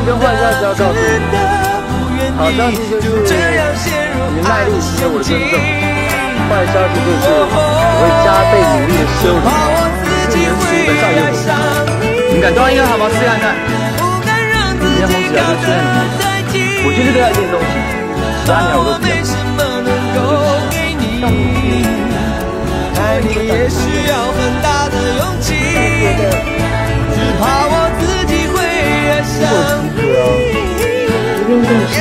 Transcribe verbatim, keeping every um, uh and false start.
跟坏消息要告诉你，好消息就是你耐力值得我的尊重，坏消息就是我会加倍努力的修理你，是你的少爷我。你敢装一个好吗？试看看。今天红起来就出现了吗？我就是对他一见钟情，十二年我都不要。 爱你也需要很大的勇气，只怕我自己会爱上你。